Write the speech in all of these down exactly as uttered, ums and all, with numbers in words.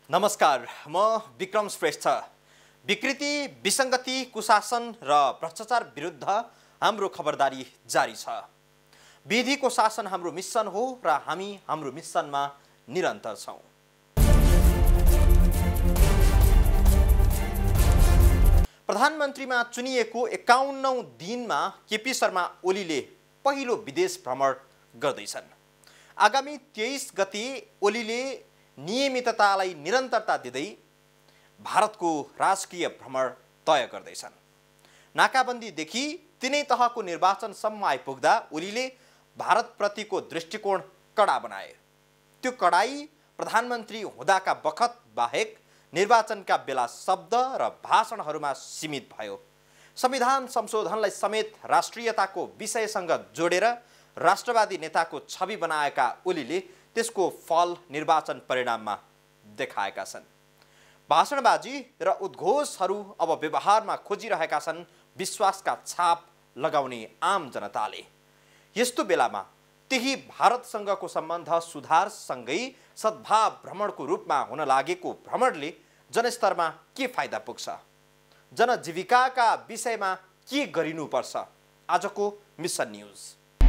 नमस्कार, म विक्रम श्रेष्ठ। विकृति, विसङ्गति, कुशासन र भ्रष्टाचार विरुद्ध हाम्रो खबरदारी जारी छ। विधिको शासन हाम्रो मिसन हो र हामी हाम्रो मिसनमा निरन्तर छौं। प्रधानमन्त्रीमा चुनिएको एकाउन्नौं दिनमा केपी शर्मा ओलीले पहिलो विदेश भ्रमण गर्दैछन्। आगामी तेइस गते ओलीले नियमिततालाई निरन्तरता दिँदै भारतको राजकीय भ्रमण तय गर्दैछन्। नाकाबन्दीदेखि तिनै तहको निर्वाचनसम्म आइपुग्दा ओलीले भारतप्रतिको दृष्टिकोण कडा बनाए। त्यो कडाई प्रधानमन्त्री हुँदाका बखत बाहेक निर्वाचनका बेला शब्द र भाषणहरूमा सीमित भयो। संविधान संशोधनलाई समेत राष्ट्रियताको विषयसँग जोडेर राष्ट्रवादी नेताको छवि बनाएका ओलीले त्यसको फल निर्वाचन परिणाममा देखाएका छन्। भाषणबाजी र उद्घोषहरू अब व्यवहारमा खोजिरहेका छन् विश्वासका छाप लगाउने आम जनताले। यस्तो बेलामा त्यही भारतसँगको सम्बन्ध सुधारसँगै सद्भाव भ्रमणको रूपमा हुन लागेको भ्रमणले जनस्तरमा के फाइदा पुग्छ, जनजीविकाका विषयमा के गरिनुपर्छ? आजको मिसन न्युज।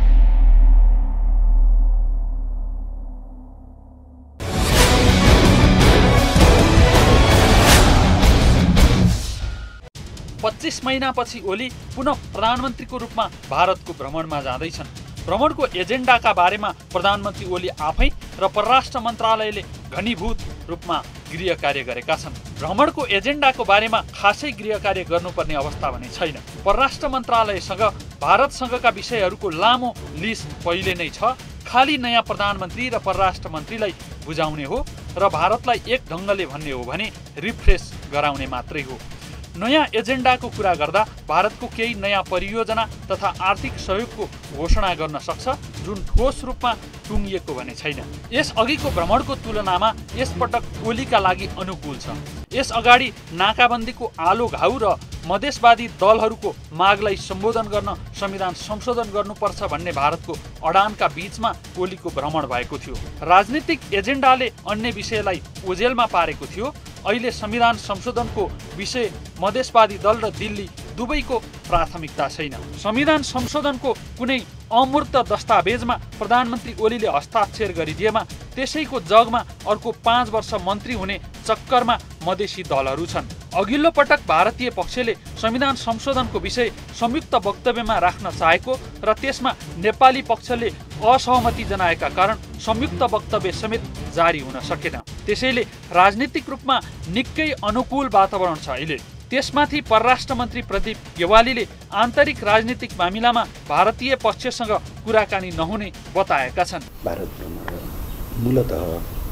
पच्चीस महिनापछि ओली पुनः प्रधानमन्त्रीको रूपमा भारतको भ्रमणमा जाँदैछन्। भ्रमणको एजेन्डाका बारेमा प्रधानमन्त्री ओली आफै र परराष्ट्र मन्त्रालयले घनीभूत रूपमा गृह कार्य गरेका छन्। भ्रमणको एजेन्डाको बारेमा खासै गृह कार्य गर्नुपर्ने अवस्था भने छैन। परराष्ट्र मन्त्रालयसँग भारतसँगका विषयहरूको लामो लिस्ट पहिले नै छ। खाली नयाँ प्रधानमन्त्री र परराष्ट्र मन्त्रीलाई बुझाउने हो र भारतलाई एक ढङ्गले भन्ने हो भने रिफ्रेस गराउने मात्रै हो। नयाँ एजेन्डाको कुरा गर्दा भारतको केही नयाँ परियोजना तथा आर्थिक सहयोगको घोषणा गर्न सक्छ, जुन ठोस रूपमा टुङ्गिएको भने छैन। यस अघिको भ्रमणको तुलनामा यसपटक ओलीका लागि अनुकूल छ। यस अगाडि नाकाबन्दीको आलो घाउ र मधेसवादी दलहरूको मागलाई सम्बोधन गर्न संविधान संशोधन गर्नुपर्छ भन्ने भारतको अडानका बीचमा ओलीको भ्रमण भएको थियो। राजनीतिक एजेन्डाले अन्य विषयलाई ओझेलमा पारेको थियो। अहिले संविधान संशोधनको विषय मधेसवादी दल र दिल्ली दुवैको प्राथमिकता छैन। संविधान संशोधनको कुनै अमूर्त दस्तावेजमा प्रधानमन्त्री ओलीले हस्ताक्षर गरिदिएमा त्यसैको जगमा अर्को पाँच वर्ष मन्त्री हुने चक्करमा मधेसी दलहरू छन्। अघिल्लो पटक भारतीय पक्षले संविधान संशोधनको विषय संयुक्त वक्तव्यमा राख्न चाहेको र त्यसमा नेपाली पक्षले असहमति जनाएका कारण संयुक्त वक्तव्य समेत जारी हुन सकेन। त्यसैले राजनीतिक रूपमा निकै अनुकूल वातावरण छ अहिले। त्यसमाथि परराष्ट्र मन्त्री प्रदीप गेवालीले आन्तरिक राजनीतिक मामिलामा भारतीय पक्षसँग कुराकानी नहुने बताएका छन्। भारत भ्रमण मूलतः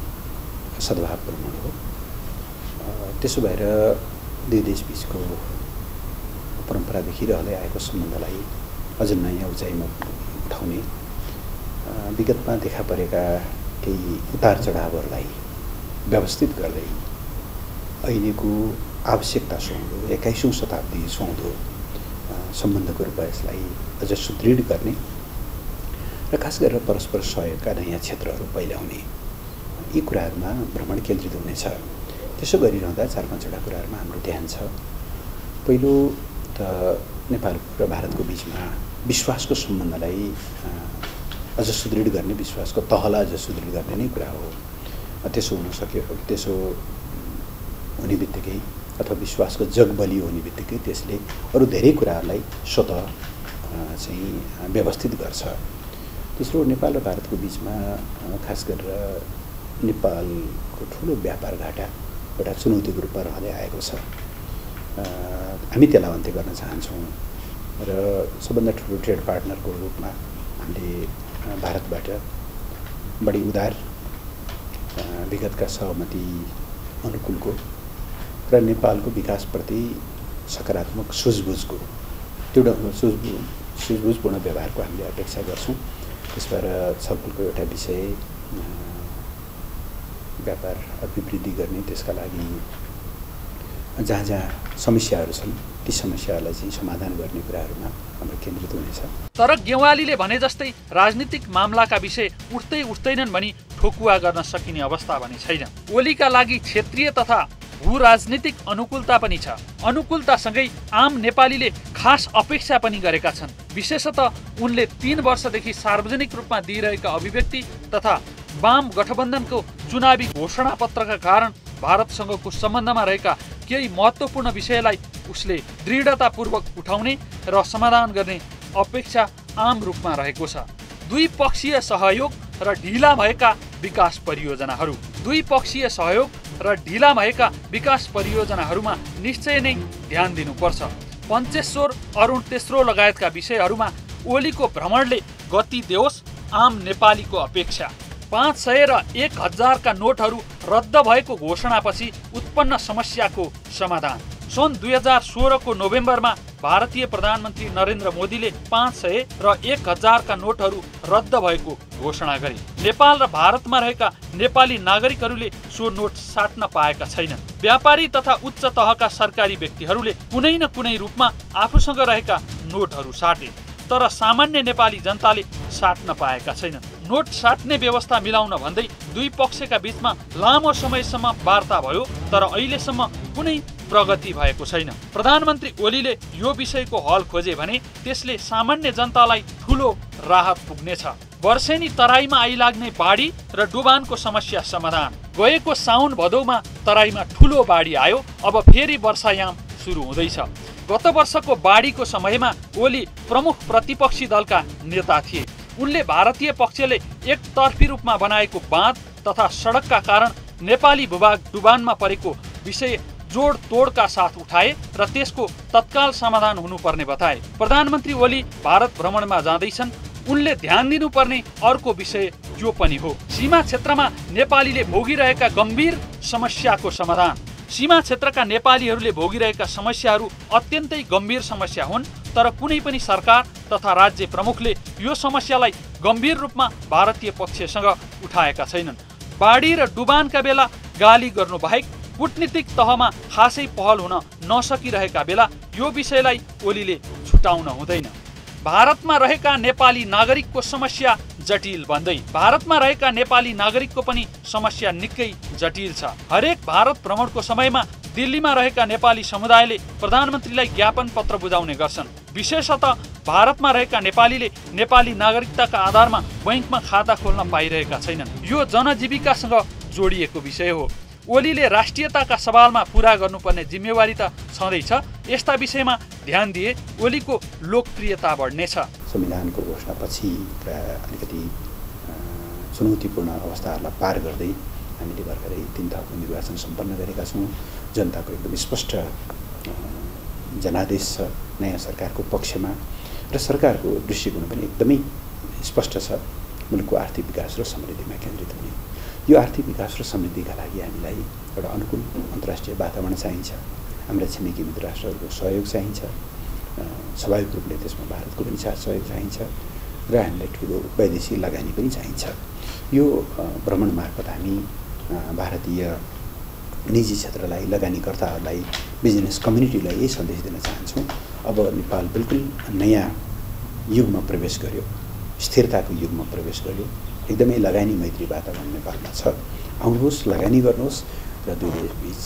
सद्भाव भ्रमण हो। त्यसो भएर दुई देश बिचको परम्परादेखि रहँदै आएको सम्बन्धलाई अझ नयाँ उचाइमा उठाउने, विगतमा देखा परेका केही उतार चढावहरूलाई व्यवस्थित गर्दै अहिलेको आवश्यकता सुहाउँदो एक्काइसौँ शताब्दी सुहाउँदो सम्बन्धको रूपमा यसलाई अझ सुदृढ गर्ने र खास गरेर परस्पर सहयोगका नयाँ क्षेत्रहरू पहिल्याउने, यी कुराहरूमा भ्रमण केन्द्रित हुनेछ। त्यसो गरिरहँदा चार पाँचवटा कुराहरूमा हाम्रो ध्यान छ। पहिलो त नेपाल र भारतको बिचमा विश्वासको सम्बन्धलाई अझ सुदृढ गर्ने, विश्वासको तहलाई अझ सुदृढ गर्ने नै कुरा हो। त्यसो हुन सक्यो त्यसो हुने बित्तिकै अथवा विश्वासको जग बलियो हुने बित्तिकै त्यसले अरू धेरै कुराहरूलाई स्वतः चाहिँ व्यवस्थित गर्छ। दोस्रो, नेपाल र भारतको बिचमा खास गरेर नेपालको ठुलो व्यापार घाटा एउटा चुनौतीको रूपमा रहँदै आएको छ। हामी त्यसलाई अन्त्य गर्न चाहन्छौँ र सबभन्दा ठुलो ट्रेड पार्टनरको रूपमा हामीले भारतबाट बढी उदार, विगतका सहमति अनुकूलको र नेपालको विकासप्रति सकारात्मक सुझबुझको त्यो सुझबुझ सुझबुझपूर्ण व्यवहारको हामीले अपेक्षा गर्छौँ। त्यस भएर छलफलको एउटा विषय व्यापार अभिवृद्धि गर्ने, त्यसका लागि जहाँ जहाँ समस्याहरू छन् ती समस्यालाई चाहिँ समाधान गर्ने कुराहरूमा हाम्रो केन्द्रित हुनेछ। तर गेवालीले भने जस्तै राजनीतिक मामलाका विषय उठ्दै उठ्दैनन् भनी ठोकुवा गर्न सकिने अवस्था भने छैन। ओलीका लागि क्षेत्रीय तथा भू राजनीतिक अनुकूलता पनि छ। अनुकूलतासँगै आम नेपालीले खास अपेक्षा पनि गरेका छन्। विशेषतः उनले तीन वर्षदेखि सार्वजनिक रूपमा दिइरहेका अभिव्यक्ति तथा वाम गठबन्धनको चुनावी घोषणा पत्रका कारण भारतसँगको सम्बन्धमा रहेका केही महत्त्वपूर्ण विषयलाई उसले दृढतापूर्वक उठाउने र समाधान गर्ने अपेक्षा आम रूपमा रहेको छ। द्विपक्षीय सहयोग र ढिला भएका विकास परियोजनाहरू द्विपक्षीय सहयोग र ढिला भएका विकास परियोजनाहरूमा निश्चय नै ध्यान दिनुपर्छ। पञ्चेश्वर, अरुण तेस्रो लगायतका विषयहरूमा ओलीको भ्रमणले गति देओस् आम नेपालीको अपेक्षा। पाँच सय र एक हजारका नोटहरू रद्द भएको घोषणापछि उत्पन्न समस्याको समाधान। सन् दुई हजार सोह्रको नोभेम्बरमा भारतीय प्रधानमन्त्री नरेन्द्र मोदीले पाँच सय र एक हजारका नोटहरू रद्द भएको घोषणा गरे। नेपाल र भारतमा रहेका नेपाली नागरिकहरूले सो नोट साट्न पाएका छैनन्। व्यापारी तथा उच्च तहका सरकारी व्यक्तिहरूले कुनै न कुनै रूपमा आफूसँग रहेका नोटहरू साटे, तर सामान्य नेपाली जनताले साट्न पाएका छैनन्। नोट साट्ने व्यवस्था मिलाउन भन्दै दुई पक्षका बीचमा लामो समयसम्म वार्ता भयो, तर अहिलेसम्म कुनै प्रगति भएको छैन। प्रधानमन्त्री ओलीले यो विषयको हल खोजे भने त्यसले सामान्य जनतालाई ठूलो राहत पुग्नेछ। वर्षेनी तराईमा आइलाग्ने बाढी र डुबानको समस्या समाधान। गएको साउन भदौमा तराईमा ठूलो बाढी आयो, अब फेरि वर्षायाम सुरु हुँदैछ। गत वर्षको बाढीको समयमा ओली प्रमुख प्रतिपक्षी दलका नेता थिए। उनले भारतीय पक्षले एकतर्फी रूपमा बनाएको बाँध तथा सडकका कारण नेपाली भूभाग डुबानमा परेको विषय जोड तोडका साथ उठाए र त्यसको तत्काल समाधान हुनुपर्ने बताए। प्रधानमन्त्री ओली भारत भ्रमणमा जाँदैछन्, उनले ध्यान दिनुपर्ने अर्को विषय यो पनि हो सीमा क्षेत्रमा नेपालीले भोगिरहेका गम्भीर समस्याको समाधान। सीमा क्षेत्रका नेपालीहरूले भोगिरहेका समस्याहरू अत्यन्तै गम्भीर समस्या हुन्, तर कुनै पनि सरकार तथा राज्य प्रमुखले यो समस्यालाई गम्भीर रूपमा भारतीय पक्षसँग उठाएका छैनन्। बाढी र डुबानका बेला गाली गर्नु बाहेक कूटनीतिक तहमा खासै पहल हुन नसकिरहेका बेला यो विषयलाई ओलीले छुटाउन हुँदैन। भारतमा रहेका नेपाली नागरिकको समस्या जटिल बन्दै भारतमा रहेका नेपाली नागरिकको पनि समस्या निकै जटिल छ। हरेक भारत भ्रमणको समयमा दिल्लीमा रहेका नेपाली समुदायले प्रधानमन्त्रीलाई ज्ञापन पत्र बुझाउने गर्छन्। विशेषतः भारतमा रहेका नेपालीले नेपाली नागरिकताका आधारमा बैंकमा खाता खोल्न पाइरहेका छैनन्। यो जनजीविकासँग जोडिएको विषय हो। ओलीले राष्ट्रियताका सवालमा पूरा गर्नुपर्ने जिम्मेवारी त छँदैछ। यस्ता विषयमा ध्यान दिए ओलीको लोकप्रियता बढ्नेछ। संविधानको घोषणापछि अलिकति चुनौतीपूर्ण अवस्थाहरूलाई पार गर्दै हामीले भर्खरै तीन तहको निर्वाचन सम्पन्न गरेका छौँ। जनताको एकदम स्पष्ट जनादेश छ नयाँ सरकारको पक्षमा र सरकारको दृष्टिकोण पनि एकदमै स्पष्ट छ मुलुकको आर्थिक विकास र समृद्धिमा केन्द्रित हुने। यो आर्थिक विकास र समृद्धिका लागि हामीलाई एउटा अनुकूल अन्तर्राष्ट्रिय वातावरण चाहिन्छ। हाम्रा छिमेकी मित्र राष्ट्रहरूको सहयोग चाहिन्छ। स्वाभाविक रूपले त्यसमा भारतको पनि साथ सहयोग चाहिन्छ र हामीलाई ठुलो वैदेशिक लगानी पनि चाहिन्छ। यो भ्रमण मार्फत हामी भारतीय निजी क्षेत्रलाई, लगानीकर्ताहरूलाई, बिजनेस कम्युनिटीलाई यही सन्देश दिन चाहन्छौँ, अब नेपाल बिल्कुल नयाँ युगमा प्रवेश गर्यो, स्थिरताको युगमा प्रवेश गर्यो। एकदमै लगानी मैत्री वातावरण नेपालमा छ। आउनुहोस्, लगानी गर्नुहोस् र दुई देशबीच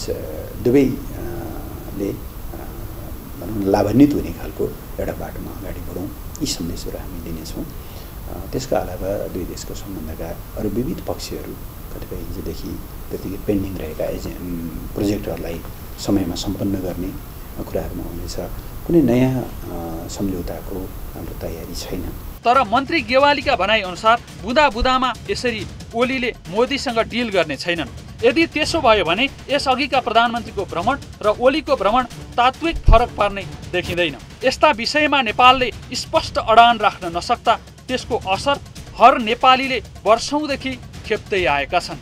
दुवैले भनौँ लाभान्वित हुने खालको एउटा बाटोमा अगाडि बढौँ, यी सन्देशहरू हामी दिनेछौँ। त्यसका अलावा दुई देशको सम्बन्धका अरू विविध पक्षहरू कतिपय हिजोदेखि त्यतिकै पेन्डिङ रहेका एजे प्रोजेक्टहरूलाई समयमा सम्पन्न गर्ने कुराहरूमा हुनेछ। कुनै नयाँ सम्झौताको हाम्रो तयारी छैन। तर मन्त्री गेवालीका भनाइअनुसार बुँदा बुँदामा यसरी ओलीले मोदीसँग डिल गर्ने छैनन्। यदि त्यसो भयो भने यसअघिका प्रधानमन्त्रीको भ्रमण र ओलीको भ्रमण तात्विक फरक पार्ने देखिँदैन। यस्ता विषयमा नेपालले स्पष्ट अडान राख्न नसक्दा त्यसको असर हर नेपालीले वर्षौँदेखि खेप्दै आएका छन्।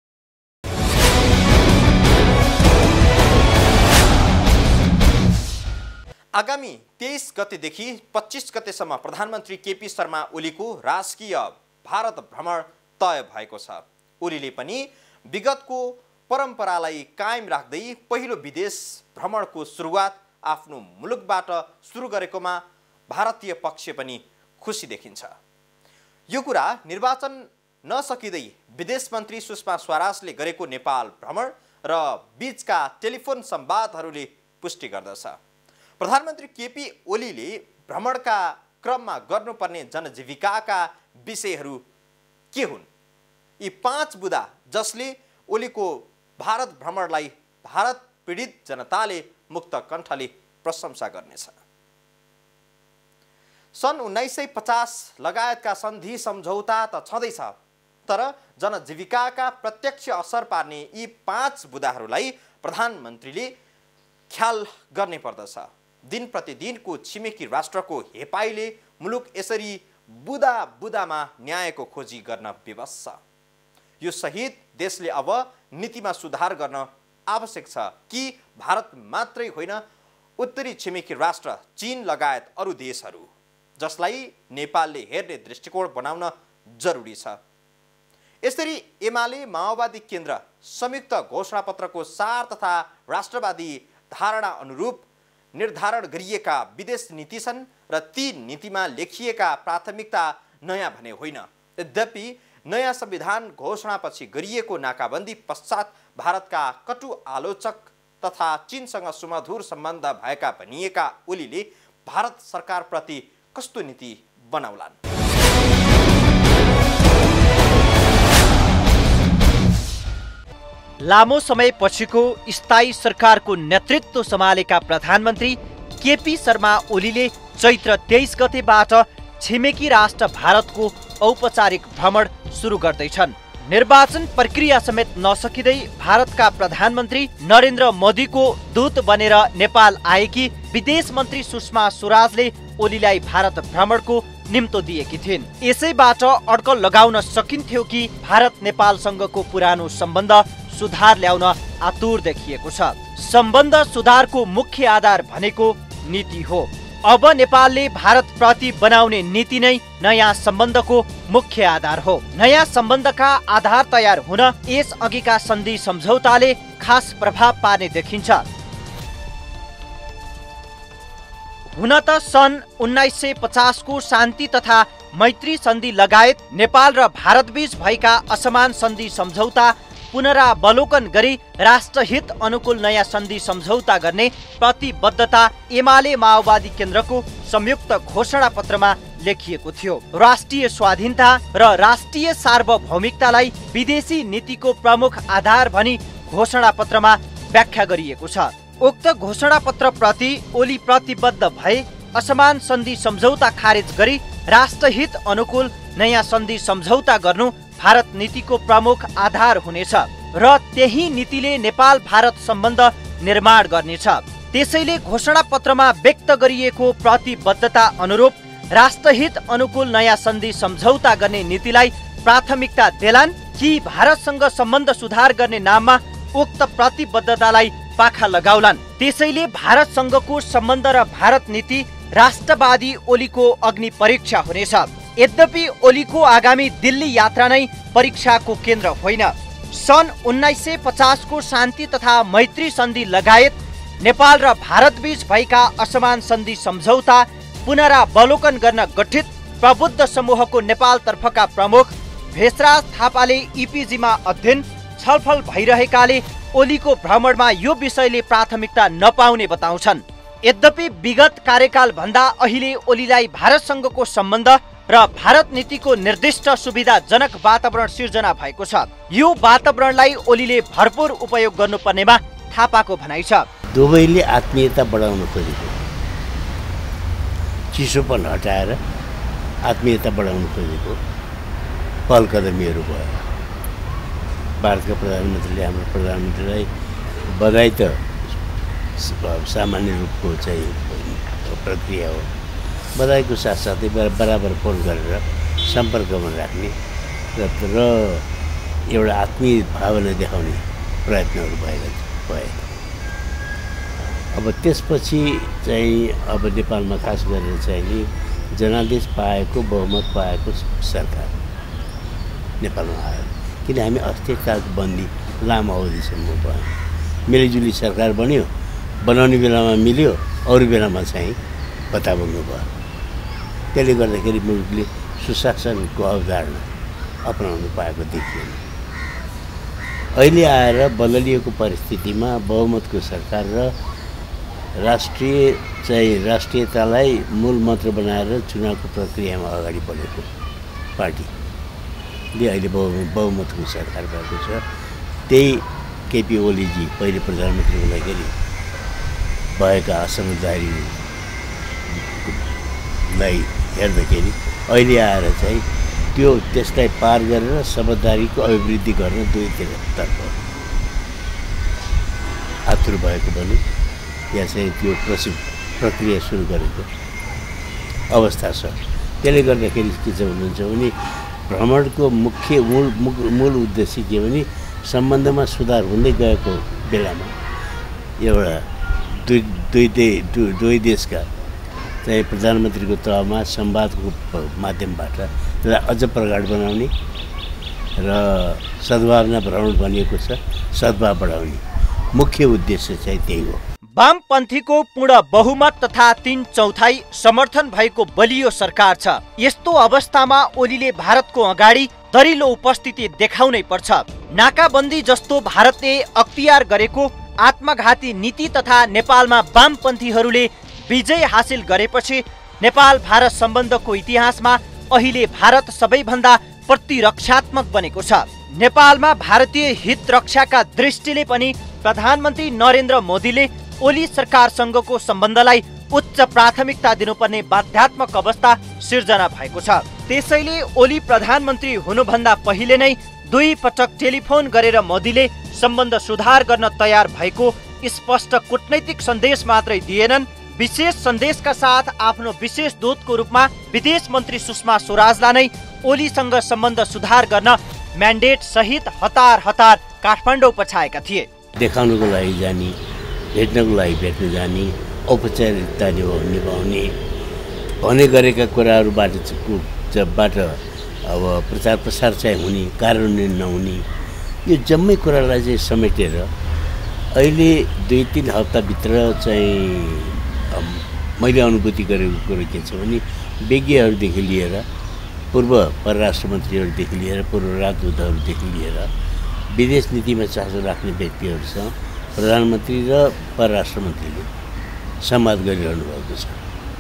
आगामी तेइस गतेदेखि पच्चिस गतेसम्म प्रधानमन्त्री केपी शर्मा ओलीको राजकीय भारत भ्रमण तय भएको छ। ओलीले पनि विगतको परम्परालाई कायम राख्दै पहिलो विदेश भ्रमणको सुरुवात आफ्नो मुलुकबाट सुरु गरेकोमा भारतीय पक्ष पनि खुसी देखिन्छ। यो कुरा निर्वाचन नसकिँदै विदेश मन्त्री सुषमा स्वराजले गरेको नेपाल भ्रमण र बीचका टेलिफोन संवादहरूले पुष्टि गर्दछ। प्रधानमन्त्री केपी ओलीले भ्रमणका क्रममा गर्नुपर्ने जनजीविकाका विषयहरू के हुन्? यी पाँच बुदा जसले ओलीको भारत भ्रमणलाई भारत पीडित जनताले मुक्त कण्ठले प्रशंसा गर्नेछ। सन् उन्नाइस सय पचास लगायतका सन्धि सम्झौता त छँदैछ, तर जनजीविकाका प्रत्यक्ष असर पार्ने यी पाँच बुदाहरूलाई प्रधानमन्त्रीले ख्याल गर्ने पर्दछ। दिन प्रतिदिनको छिमेकी राष्ट्रको हेपाइले मुलुक यसरी बुदा बुदामा न्यायको खोजी गर्न विवश छ। यो सहित देशले अब नीतिमा सुधार गर्न आवश्यक छ कि भारत मात्रै होइन, उत्तरी छिमेकी राष्ट्र चीन लगायत अरू देशहरू जसलाई नेपालले हेर्ने दृष्टिकोण बनाउन जरुरी छ। यसरी एमाले माओवादी केन्द्र संयुक्त घोषणापत्रको सार तथा राष्ट्रवादी धारणा अनुरूप निर्धारण गरिएका विदेश नीति छन् र ती नीतिमा लेखिएका प्राथमिकता नयाँ भने होइन। यद्यपि नयाँ संविधान घोषणापछि गरिएको नाकाबन्दी पश्चात भारतका कटु आलोचक तथा चीनसँग सुमधुर सम्बन्ध भएका भनिएका ओलीले भारत सरकारप्रति कस्तो नीति बनाउलान्? लामो समयपछिको स्थायी सरकारको नेतृत्व सम्हालेका प्रधानमन्त्री केपी शर्मा ओलीले चैत्र तेइस गतेबाट छिमेकी राष्ट्र भारतको औपचारिक भ्रमण सुरु गर्दैछन्। निर्वाचन प्रक्रिया समेत नसकिँदै भारतका प्रधानमन्त्री नरेन्द्र मोदीको दूत बनेर नेपाल आएकी विदेश मन्त्री सुषमा स्वराजले ओलीलाई भारत भ्रमणको निम्तो दिएकी थिइन्। यसैबाट अड्कल लगाउन सकिन्थ्यो कि भारत नेपालसँगको पुरानो सम्बन्ध सुधार ल्याउन आतुर देखिएको छ। सम्बन्ध सुधारको मुख्य आधार भनेको नीति हो। अब नेपालले भारत प्रति बनाउने नीति नै नयाँ सम्बन्धको मुख्य आधार हो। नयाँ सम्बन्धका आधार तयार हुन यस अघिका सन्धि सम्झौताले खास प्रभाव पार्ने देखिन्छ। हुन त सन् उन्नाइस सय पचास को शान्ति तथा मैत्री सन्धि लगायत नेपाल र भारतबीच भएका असमान सन्धि सम्झौता पुनरावलोकन गरी राष्ट्रहित अनुकूल नयाँ सन्धि सम्झौता गर्ने प्रतिबद्धता एमाले माओवादी केन्द्रको संयुक्त घोषणा पत्रमा लेखिएको थियो। राष्ट्रिय स्वाधीनता र राष्ट्रिय सार्वभौमिकतालाई विदेशी नीतिको प्रमुख आधार भनी घोषणा पत्रमा व्याख्या गरिएको छ। उक्त घोषणा पत्र प्रति ओली प्रतिबद्ध भए असमान सन्धि सम्झौता खारेज गरी राष्ट्रहित अनुकूल नयाँ सन्धि सम्झौता गर्नु भारत नीतिको प्रमुख आधार हुनेछ र त्यही नीतिले नेपाल भारत सम्बन्ध निर्माण गर्नेछ। त्यसैले घोषणा पत्रमा व्यक्त गरिएको प्रतिबद्धता अनुरूप राष्ट्रहित अनुकूल नयाँ सन्धि सम्झौता गर्ने नीतिलाई प्राथमिकता देलान् कि भारतसँग सम्बन्ध सुधार गर्ने नाममा उक्त प्रतिबद्धतालाई पाखा लगाउलान्। त्यसैले भारतसँगको सम्बन्ध र भारत नीति राष्ट्रवादी ओलीको अग्नि परीक्षा हुनेछ। यद्यपि ओलीको आगामी दिल्ली यात्रा नै परीक्षाको केन्द्र होइन। सन् उन्नाइस सय पचास को शान्ति तथा मैत्री सन्धि लगायत नेपाल र भारतबीच भएका असमान सन्धि सम्झौता पुनरावलोकन गर्न गठित प्रबुद्ध समूहको नेपालतर्फका प्रमुख भेषराज थापाले इपिजीमा अध्ययन छलफल भइरहेकाले ओलीको भ्रमणमा यो विषयले प्राथमिकता नपाउने बताउँछन्। यद्यपि विगत कार्यकाल भन्दा अहिले ओलीलाई भारतसँगको सम्बन्ध र भारत नीतिको निर्दिष्ट सुविधाजनक वातावरण सिर्जना भएको छ। यो वातावरणलाई ओलीले भरपूर उपयोग गर्नुपर्नेमा थापाको भनाइ छ। दुवैले आत्मीयता बढाउन खोजेको, चिसोपन हटाएर आत्मीयता बढाउन खोजेको पहल कदमीहरू भयो। भारतका प्रधानमन्त्रीले हाम्रो प्रधानमन्त्रीलाई बधाई त सामान्य रूपको चाहिँ प्रक्रिया हो, बधाईको साथसाथै बराबर फोन गरेर सम्पर्कमा राख्ने र एउटा आत्मीय भावना देखाउने प्रयत्नहरू भएका भए। अब त्यसपछि चाहिँ अब नेपालमा खास गरेर चाहिँ जनादेश पाएको बहुमत पाएको सरकार नेपालमा आयो। किन हामी अस्थिरताको बन्दी लामो अवधिसम्म भयो। मिलिजुली सरकार बन्यो, बनाउने बेलामा मिल्यो, अरू बेलामा चाहिँ बताउनु भयो। त्यसले गर्दाखेरि मुलुकले सुशासनको अवधारणा अपनाउनु पाएको देखिएन। अहिले आएर बदलिएको परिस्थितिमा बहुमतको सरकार र राष्ट्रिय चाहिँ राष्ट्रियतालाई मूल मन्त्र बनाएर चुनावको प्रक्रियामा अगाडि बढेको पार्टीले अहिले बहु बहुमतको सरकार भएको छ। त्यही केपी ओलीजी पहिले प्रधानमन्त्री हुँदाखेरि भएका असमझदारीलाई हेर्दाखेरि अहिले आएर चाहिँ त्यो त्यसलाई पार गरेर समझदारीको अभिवृद्धि गर्न दुवैतर्फ आतुर भएको भनौँ या चाहिँ त्यो प्रसि प्रक्रिया सुरु गरेको अवस्था छ। त्यसले गर्दाखेरि के चाहिँ हुनुहुन्छ भने भ्रमणको मुख्य मूल मूल उद्देश्य के भने सम्बन्धमा सुधार हुँदै गएको बेलामा एउटा दुई दुई दुई देशका चाहिँ प्रधानमन्त्रीको तहमा संवादको माध्यमबाट त्यसलाई अझ प्रगाढ बनाउने र सद्भावना भ्रमण भनिएको छ, सद्भाव बढाउने मुख्य उद्देश्य चाहिँ त्यही हो। वामपन्थीको पूर्ण बहुमत तथा तीन चौथाई समर्थन भएको बलियो सरकार छ। यस्तो अवस्थामा ओलीले भारतको अगाडि दरिलो उपस्थिति देखाउनै पर्छ। नाकाबन्दी जस्तो भारतले अख्तियार गरेको आत्मघाती नीति तथा नेपालमा वामपन्थीहरूले विजय हासिल गरेपछि नेपाल भारत सम्बन्धको इतिहासमा अहिले भारत सबैभन्दा प्रतिरक्षात्मक बनेको छ। नेपालमा भारतीय हित रक्षाका दृष्टिले पनि प्रधानमन्त्री नरेन्द्र मोदीले ओली सरकारसँगको सम्बन्धलाई उच्च प्राथमिकता दिनुपर्ने बाध्यात्मक अवस्था सिर्जना भएको छ। त्यसैले ओली प्रधानमन्त्री हुनुभन्दा पहिले नै दुई पटक टेलिफोन गरेर मोदीले सम्बन्ध सुधार गर्न तयार भएको स्पष्ट कूटनैतिक सन्देश मात्रै दिएनन्, विशेष सन्देशका साथ आफ्नो विशेष दूतको रूपमा विदेश मन्त्री सुषमा स्वराजलाई नै ओलीसँग सम्बन्ध सुधार गर्न म्यान्डेट सहित हतार हतार काठमाडौँ पछाएका थिए। देखाउनको लागि जाने, भेट्नको लागि भेट्न जाने, औपचारिकता निभाउने भने गरेका कुराहरूबाट बाट अब प्रचार प्रसार चाहिँ हुने, कार्यान्वयन नहुने, यो जम्मै कुरालाई चाहिँ समेटेर अहिले दुई तिन हप्ताभित्र चाहिँ मैले अनुभूति गरेको कुरो के छ भने विज्ञहरूदेखि लिएर पूर्व परराष्ट्र मन्त्रीहरूदेखि लिएर पूर्व राजदूतहरूदेखि लिएर विदेश नीतिमा चासो राख्ने व्यक्तिहरूसँग प्रधानमन्त्री र परराष्ट्र मन्त्रीले संवाद गरिरहनु भएको छ।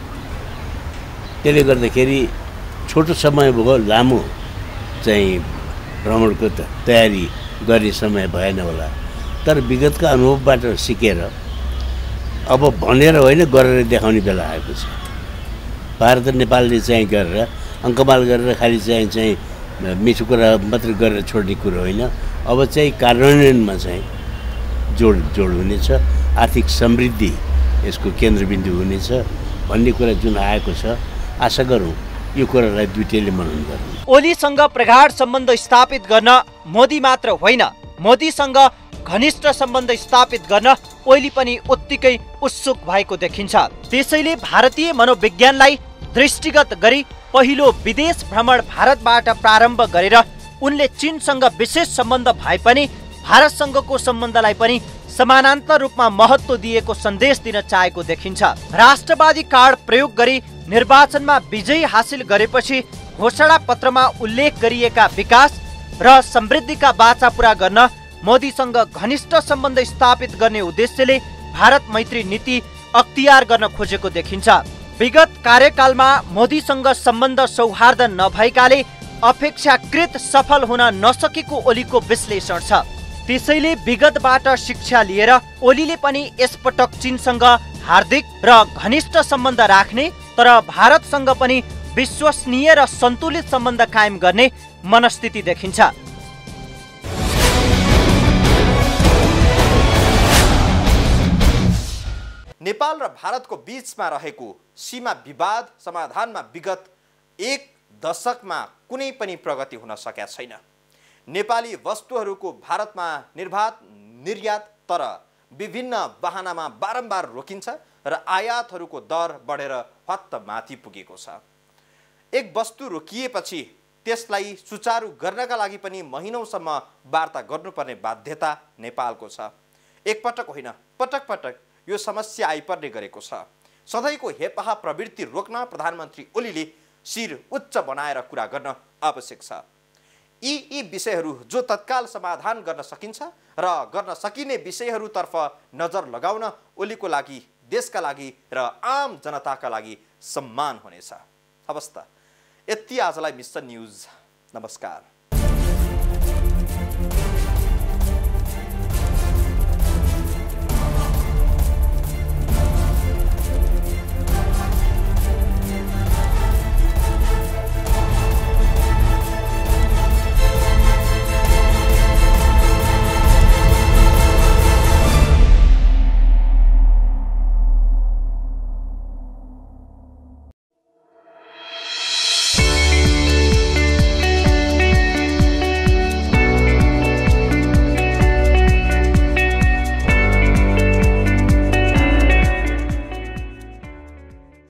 त्यसले गर्दाखेरि छोटो समय भयो, लामो चाहिँ भ्रमणको तयारी गर्ने समय भएन होला, तर विगतका अनुभवबाट सिकेर अब भनेर होइन गरेर देखाउने बेला आएको छ। भारत र नेपालले चाहिँ गरेर अङ्कमाल गरेर खालि चाहिँ चाहिँ मिठो कुरा मात्र गरेर छोड्ने कुरो होइन, अब चाहिँ कार्यान्वयनमा चाहिँ जोड जोड हुनेछ, आर्थिक समृद्धि यसको केन्द्रबिन्दु हुनेछ भन्ने कुरा जुन आएको छ, आशा गरौँ यो कुरालाई दुईटैले मनन गर्नु। ओलीसँग प्रगाढ सम्बन्ध स्थापित गर्न मोदी मात्र होइन, मोदीसँग घनिष्ठ सम्बन्ध स्थापित गर्न ओली पनि उत्तिकै उत्सुक भएको देखिन्छ। त्यसैले भारतीय मनोविज्ञानलाई दृष्टिगत गरी पहिलो विदेश भ्रमण भारतबाट प्रारम्भ गरेर उनले चीनसँग विशेष सम्बन्ध भए पनि भारतसँगको सम्बन्धलाई पनि समानान्तर रूपमा महत्त्व दिएको सन्देश दिन चाहेको देखिन्छ। राष्ट्रवादी कार्ड प्रयोग गरी निर्वाचनमा विजय हासिल गरेपछि घोषणा पत्रमा उल्लेख गरिएका विकास र समृद्धिका बाचा पूरा गर्न मोदीसँग घनिष्ठ सम्बन्ध स्थापित गर्ने उद्देश्यले भारत मैत्री नीति अख्तियार गर्न खोजेको देखिन्छ। विगत कार्यकालमा मोदीसँग सम्बन्ध सौहार्द नभएकाले अपेक्षाकृत सफल हुन नसकेको ओलीको विश्लेषण छ। त्यसैले विगतबाट शिक्षा लिएर ओलीले पनि यसपटक चीनसँग हार्दिक र घनिष्ठ सम्बन्ध राख्ने तर भारतसँग पनि विश्वसनीय र सन्तुलित सम्बन्ध कायम गर्ने मनस्थिति देखिन्छ। नेपाल र भारतको बीचमा रहेको सीमा विवाद समाधानमा विगत एक दशकमा कुनै पनि प्रगति हुन सकेका छैन। नेपाली वस्तुहरूको भारतमा निर्वात निर्यात तर विभिन्न बहानामा बारम्बार रोकिन्छ र आयातहरूको दर बढेर हत्त माथि पुगेको छ। एक वस्तु रोकिएपछि त्यसलाई सुचारू गर्नका लागि पनि महिनौसम्म वार्ता गर्नुपर्ने बाध्यता नेपालको छ। एकपटक होइन, पटक पटक यो समस्या आइपर्ने गरेको छ। सधैँको हेपाहा प्रवृत्ति रोक्न प्रधानमन्त्री ओलीले शिर उच्च बनाएर कुरा गर्न आवश्यक छ। यी यी विषयहरू जो तत्काल समाधान गर्न सकिन्छ र गर्न सकिने विषयहरूतर्फ नजर लगाउन ओलीको लागि, देशका लागि र आम जनताका लागि सम्मान हुनेछ। हवस् त, यति आजलाई मिसन न्युज। नमस्कार।